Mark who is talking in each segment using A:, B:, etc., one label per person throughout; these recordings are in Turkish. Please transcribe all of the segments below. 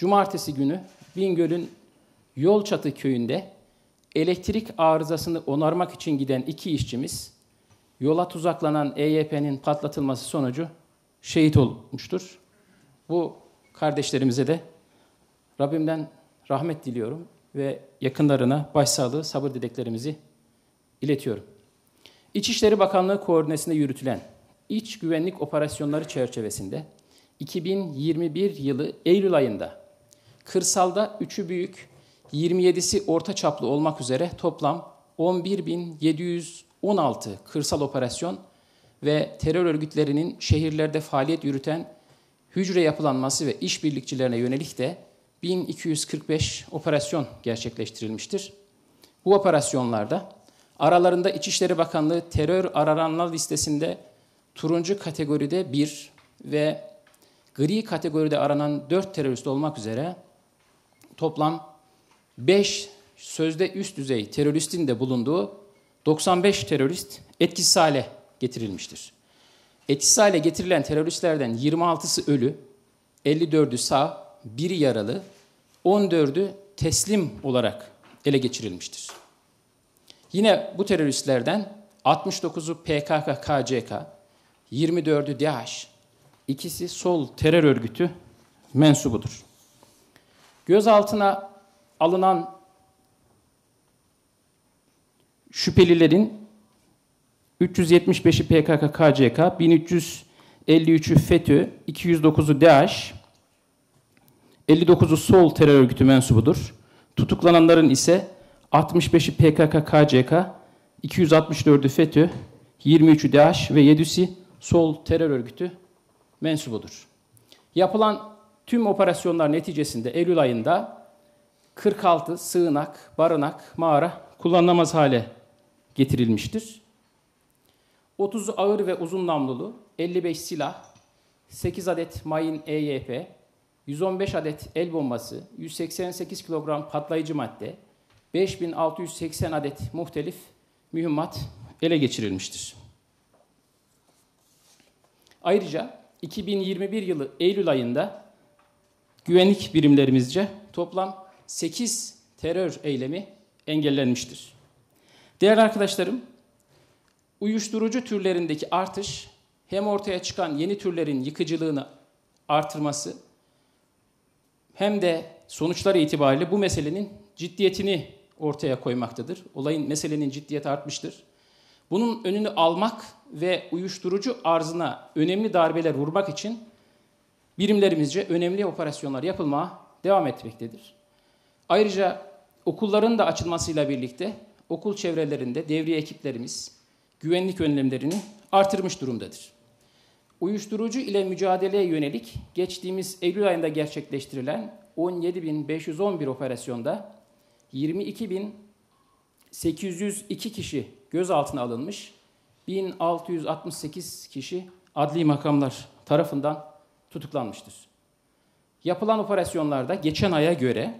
A: Cumartesi günü Bingöl'ün Yolçatı köyünde elektrik arızasını onarmak için giden iki işçimiz yola tuzaklanan EYP'nin patlatılması sonucu şehit olmuştur. Bu kardeşlerimize de Rabbimden rahmet diliyorum ve yakınlarına başsağlığı, sabır dileklerimizi iletiyorum. İçişleri Bakanlığı koordinesinde yürütülen iç güvenlik operasyonları çerçevesinde 2021 yılı Eylül ayında kırsalda 3'ü büyük, 27'si orta çaplı olmak üzere toplam 11.716 kırsal operasyon ve terör örgütlerinin şehirlerde faaliyet yürüten hücre yapılanması ve işbirlikçilerine yönelik de 1245 operasyon gerçekleştirilmiştir. Bu operasyonlarda aralarında İçişleri Bakanlığı terör arananlar listesinde turuncu kategoride 1 ve gri kategoride aranan 4 terörist olmak üzere toplam 5 sözde üst düzey teröristin de bulunduğu 95 terörist etkisiz hale getirilmiştir. Etkisiz hale getirilen teröristlerden 26'sı ölü, 54'ü sağ, 1'i yaralı, 14'ü teslim olarak ele geçirilmiştir. Yine bu teröristlerden 69'u PKK-KCK, 24'ü DAEŞ, ikisi sol terör örgütü mensubudur. Gözaltına alınan şüphelilerin 375'i PKK-KCK, 1353'ü FETÖ, 209'u DAEŞ, 59'u sol terör örgütü mensubudur. Tutuklananların ise 65'i PKK-KCK, 264'ü FETÖ, 23'ü DAEŞ ve 7'si sol terör örgütü mensubudur. Yapılan tüm operasyonlar neticesinde Eylül ayında 46 sığınak, barınak, mağara kullanılamaz hale getirilmiştir. 30'u ağır ve uzun namlulu, 55 silah, 8 adet mayın EYP, 115 adet el bombası, 188 kilogram patlayıcı madde, 5680 adet muhtelif mühimmat ele geçirilmiştir. Ayrıca 2021 yılı Eylül ayında güvenlik birimlerimizce toplam 8 terör eylemi engellenmiştir. Değerli arkadaşlarım, uyuşturucu türlerindeki artış hem ortaya çıkan yeni türlerin yıkıcılığını artırması hem de sonuçları itibariyle bu meselenin ciddiyetini ortaya koymaktadır. Meselenin ciddiyeti artmıştır. Bunun önünü almak ve uyuşturucu arzına önemli darbeler vurmak için birimlerimizce önemli operasyonlar yapılmaya devam etmektedir. Ayrıca okulların da açılmasıyla birlikte okul çevrelerinde devriye ekiplerimiz güvenlik önlemlerini artırmış durumdadır. Uyuşturucu ile mücadeleye yönelik geçtiğimiz Eylül ayında gerçekleştirilen 17.511 operasyonda 22.802 kişi gözaltına alınmış, 1668 kişi adli makamlar tarafından tutuklanmıştır. Yapılan operasyonlarda geçen aya göre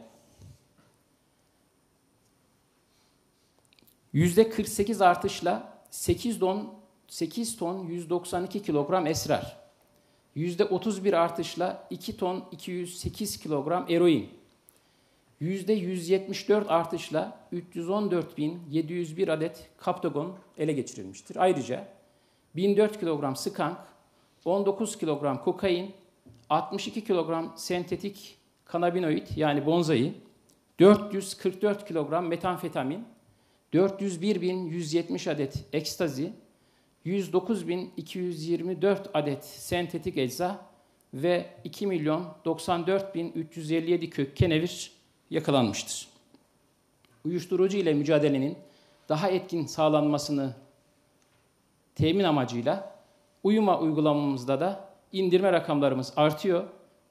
A: %48 artışla 8 ton 192 kilogram esrar, %31 artışla 2 ton 208 kilogram eroin, %174 artışla 314.701 adet kaptagon ele geçirilmiştir. Ayrıca 1004 kilogram skank, 19 kilogram kokain, 62 kilogram sentetik kanabinoid yani bonzai, 444 kilogram metamfetamin, 401.170 adet ekstazi, 109.224 adet sentetik ecza ve 2.094.357 kök kenevir yakalanmıştır. Uyuşturucu ile mücadelenin daha etkin sağlanmasını temin amacıyla uyuma uygulamamızda da indirme rakamlarımız artıyor.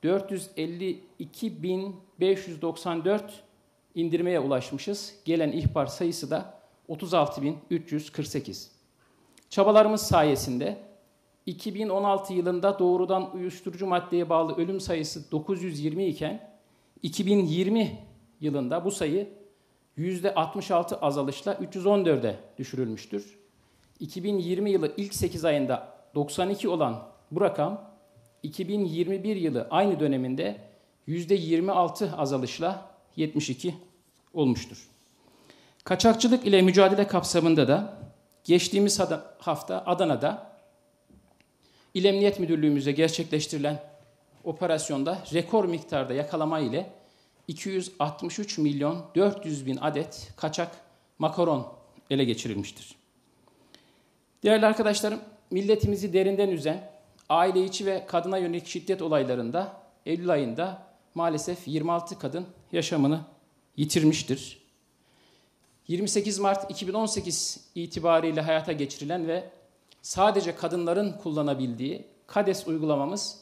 A: 452.594 indirmeye ulaşmışız. Gelen ihbar sayısı da 36.348. Çabalarımız sayesinde 2016 yılında doğrudan uyuşturucu maddeye bağlı ölüm sayısı 920 iken 2020 yılında bu sayı %66 azalışla 314'e düşürülmüştür. 2020 yılı ilk 8 ayında 92 olan bu rakam 2021 yılı aynı döneminde %26 azalışla 72 olmuştur. Kaçakçılık ile mücadele kapsamında da geçtiğimiz hafta Adana'da İl Emniyet Müdürlüğümüzce gerçekleştirilen operasyonda rekor miktarda yakalama ile 263 milyon 400 bin adet kaçak makaron ele geçirilmiştir. Değerli arkadaşlarım, milletimizi derinden üzen aile içi ve kadına yönelik şiddet olaylarında Eylül ayında maalesef 26 kadın yaşamını yitirmiştir. 28 Mart 2018 itibariyle hayata geçirilen ve sadece kadınların kullanabildiği KADES uygulamamız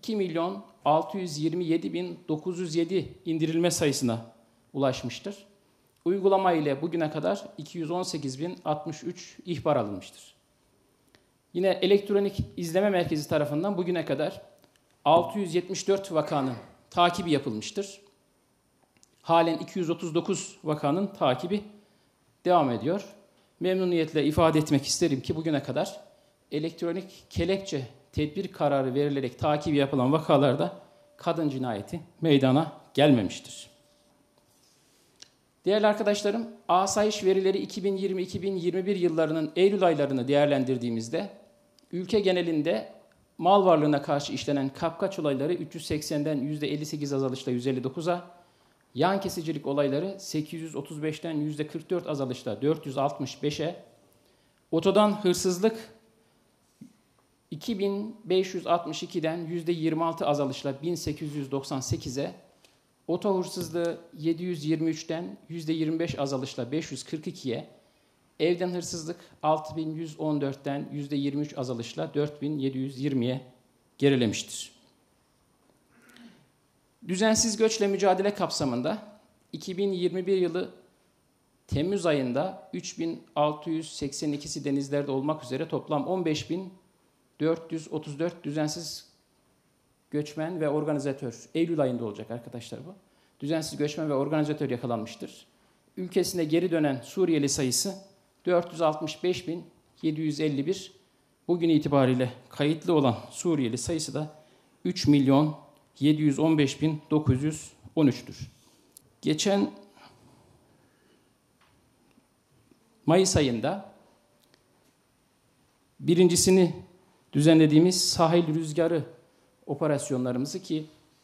A: 2.627.907 indirilme sayısına ulaşmıştır. Uygulama ile bugüne kadar 218.063 ihbar alınmıştır. Yine elektronik izleme merkezi tarafından bugüne kadar 674 vakanın takibi yapılmıştır. Halen 239 vakanın takibi devam ediyor. Memnuniyetle ifade etmek isterim ki bugüne kadar elektronik kelepçe tedbir kararı verilerek takibi yapılan vakalarda kadın cinayeti meydana gelmemiştir. Değerli arkadaşlarım, asayiş verileri 2020-2021 yıllarının Eylül aylarını değerlendirdiğimizde ülke genelinde mal varlığına karşı işlenen kapkaç olayları 380'den %58 azalışla 159'a, yan kesicilik olayları 835'ten %44 azalışla 465'e, otodan hırsızlık 2562'den %26 azalışla 1898'e, oto hırsızlığı 723'ten %25 azalışla 542'ye, evden hırsızlık 6114'ten %23 azalışla 4720'ye gerilemiştir. Düzensiz göçle mücadele kapsamında 2021 yılı Temmuz ayında 3682'si denizlerde olmak üzere toplam 15.434 düzensiz göçmen ve organizatör, Eylül ayında olacak arkadaşlar bu, düzensiz göçmen ve organizatör yakalanmıştır. Ülkesine geri dönen Suriyeli sayısı 465.751, bugün itibariyle kayıtlı olan Suriyeli sayısı da 3.715.913'tür. Geçen Mayıs ayında birincisini düzenlediğimiz sahil rüzgarı operasyonlarımızı ki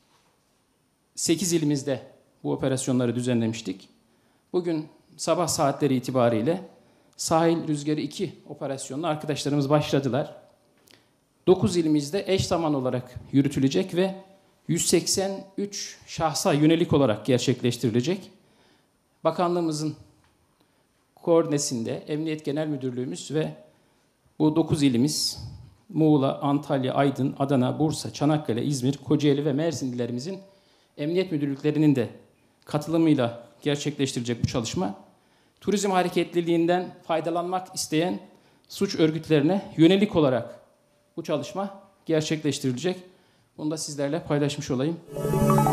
A: 8 ilimizde bu operasyonları düzenlemiştik. Bugün sabah saatleri itibariyle sahil rüzgarı 2 operasyonuna arkadaşlarımız başladılar. 9 ilimizde eş zamanlı olarak yürütülecek ve 183 şahsa yönelik olarak gerçekleştirilecek. Bakanlığımızın koordinesinde Emniyet Genel Müdürlüğümüz ve bu 9 ilimiz Muğla, Antalya, Aydın, Adana, Bursa, Çanakkale, İzmir, Kocaeli ve Mersin illerimizin emniyet müdürlüklerinin de katılımıyla gerçekleştirilecek bu çalışma, turizm hareketliliğinden faydalanmak isteyen suç örgütlerine yönelik olarak bu çalışma gerçekleştirilecek. Bunu da sizlerle paylaşmış olayım.